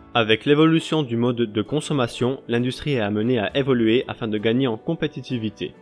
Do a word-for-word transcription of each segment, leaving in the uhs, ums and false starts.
Avec l'évolution du mode de consommation, l'industrie est amenée à évoluer afin de gagner en compétitivité.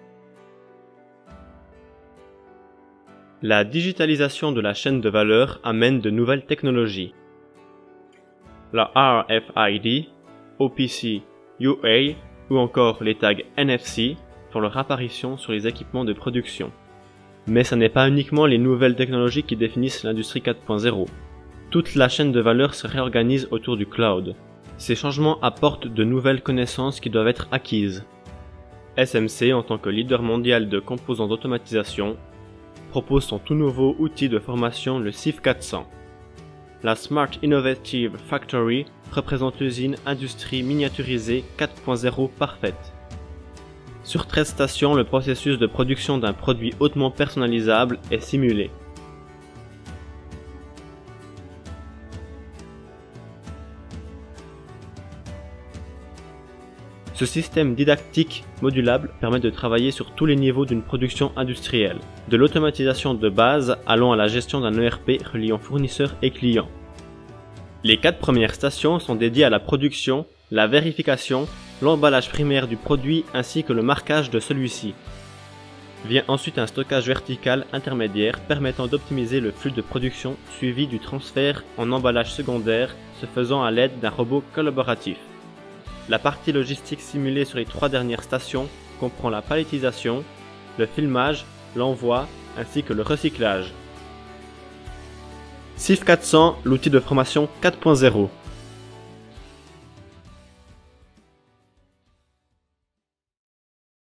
La digitalisation de la chaîne de valeur amène de nouvelles technologies. La R F I D, O P C, U A ou encore les tags N F C font leur apparition sur les équipements de production. Mais ce n'est pas uniquement les nouvelles technologies qui définissent l'industrie quatre point zéro. Toute la chaîne de valeur se réorganise autour du cloud. Ces changements apportent de nouvelles connaissances qui doivent être acquises. S M C, en tant que leader mondial de composants d'automatisation, propose son tout nouveau outil de formation, le C I F quatre cents. La Smart Innovative Factory représente l'usine industrie miniaturisée quatre point zéro parfaite. Sur treize stations, le processus de production d'un produit hautement personnalisable est simulé. Ce système didactique modulable permet de travailler sur tous les niveaux d'une production industrielle, de l'automatisation de base allant à la gestion d'un E R P reliant fournisseurs et clients. Les quatre premières stations sont dédiées à la production, la vérification, l'emballage primaire du produit ainsi que le marquage de celui-ci. Vient ensuite un stockage vertical intermédiaire permettant d'optimiser le flux de production suivi du transfert en emballage secondaire se faisant à l'aide d'un robot collaboratif. La partie logistique simulée sur les trois dernières stations comprend la palettisation, le filmage, l'envoi ainsi que le recyclage. C I F quatre cents, l'outil de formation quatre point zéro.